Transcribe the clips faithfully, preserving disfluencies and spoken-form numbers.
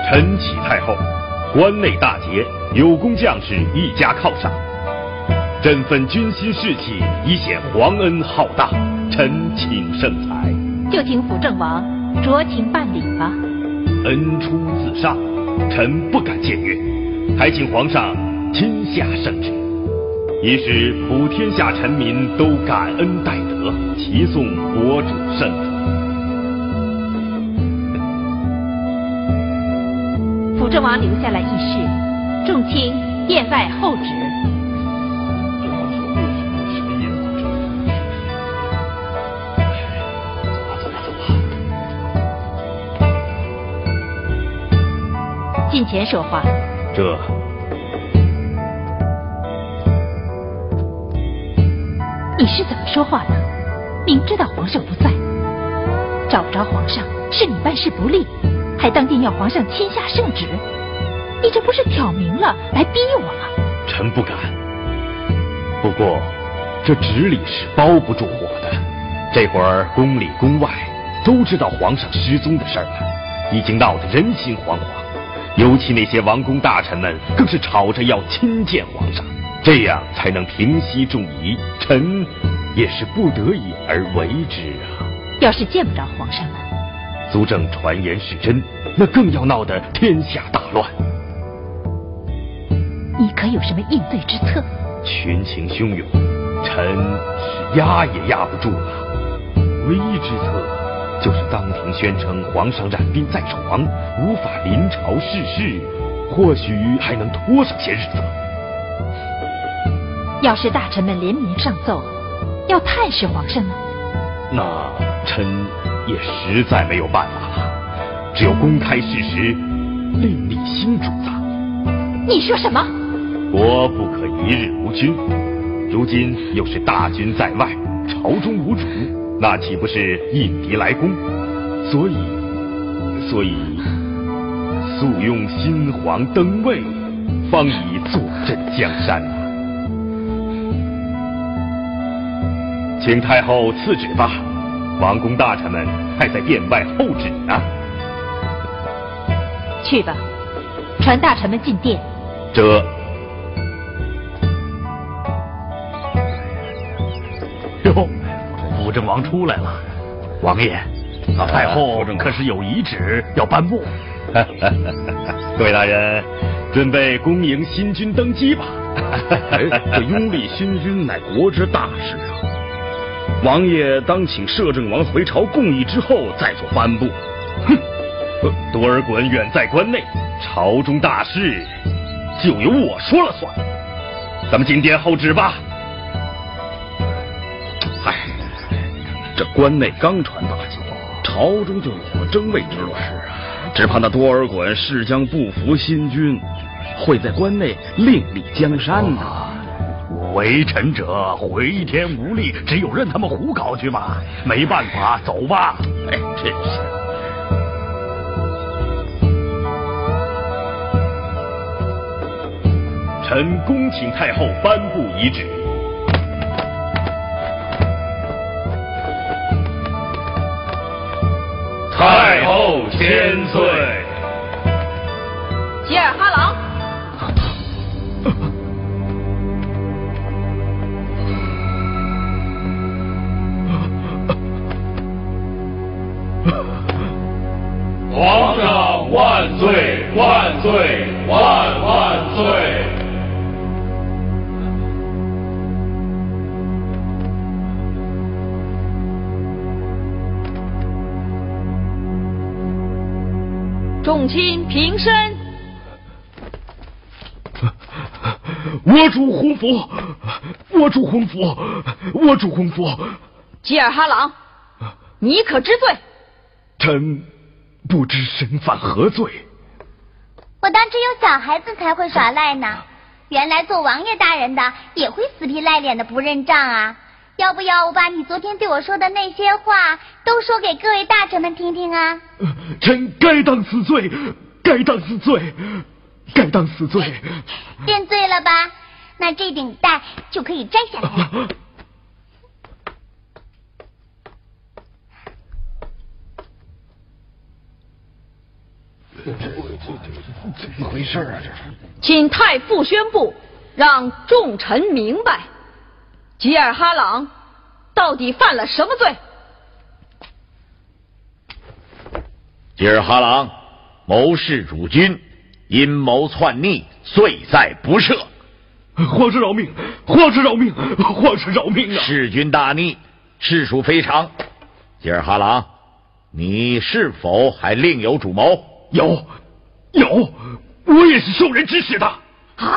晨启太后，关内大捷，有功将士一家犒赏，振奋军心士气，以显皇恩浩大，臣请圣裁。 就请辅政王酌情办理吧。 恩出自上，臣不敢僭越，还请皇上亲下圣旨，以使普天下臣民都感恩戴德，齐颂国主圣旨。 辅政王留下来议事，众卿殿外候旨。近前说话。 这你是怎么说话的？明知道皇上不在，找不着皇上，是你办事不力，还当定要皇上亲下圣旨，你这不是挑明了来逼我吗？ 臣不敢。不过这旨里是包不住火的，这会儿宫里宫外都知道皇上失踪的事儿了，已经闹得人心惶惶。尤其那些王公大臣们更是吵着要亲见皇上，这样才能平息众疑。臣也是不得已而为之啊。 要是见不着皇上呢？ 族正传言是真，那更要闹得天下大乱。 你可有什么应对之策？ 群情汹涌，臣是压也压不住了。唯一之策就是当庭宣称皇上染病在床，无法临朝视事，或许还能拖上些日子。 要是大臣们联名上奏，要探视皇上呢？ 那臣也实在没有办法了，只有公开事实，另立新主子。 你说什么？ 国不可一日无君，如今又是大军在外，朝中无主，那岂不是引敌来攻？所以，所以速用新皇登位，方以坐镇江山啊！请太后赐旨吧，王公大臣们还在殿外候旨呢。 去吧，传大臣们进殿。 这。 哟，辅政王出来了。王爷，老太后可是有遗旨要颁布？ 各位大人，准备恭迎新君登基吧。 哎，这拥立新君乃国之大事啊！王爷当请摄政王回朝共议之后再做颁布。 哼，多尔衮远在关内，朝中大事就由我说了算。咱们进殿候旨吧。 唉，这关内刚传大捷，朝中就有了争位之乱。是啊，只怕那多尔衮势将不服新君，会在关内另立江山呢。 为臣者回天无力，只有任他们胡搞去吧。没办法，走吧。 哎，真是。 臣恭请太后颁布遗旨。太后千岁。 吉尔哈朗。 皇上万岁万岁万万岁！ 众卿平身。 我主洪福，我主洪福，我主洪福。 吉尔哈朗，你可知罪？ 臣不知神犯何罪。 我当只有小孩子才会耍赖呢，原来做王爷大人的也会死皮赖脸的不认账啊！要不要我把你昨天对我说的那些话都说给各位大臣们听听啊？ 臣该当死罪，该当死罪，该当死罪。 认罪了吧？那这顶戴就可以摘下来了。 怎么回事啊？这是， 请太傅宣布，让众臣明白，吉尔哈朗到底犯了什么罪？ 吉尔哈朗谋弑主君，阴谋篡逆，罪在不赦。 皇上饶命！皇上饶命！皇上饶命啊！ 弑君大逆，实属非常。吉尔哈朗，你是否还另有主谋？ 有，有，我也是受人指使的。 啊！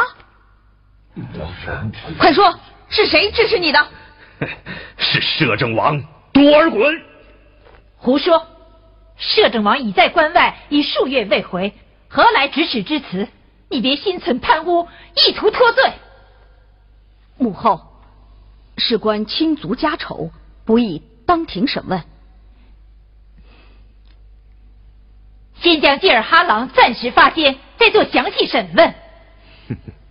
快说，是谁指使你的？ 是摄政王多尔衮。 胡说！摄政王已在关外已数月未回，何来指使之词？你别心存贪污，意图脱罪。 母后，事关亲族家丑，不宜当庭审问。 先将吉尔哈朗暂时发监，再做详细审问。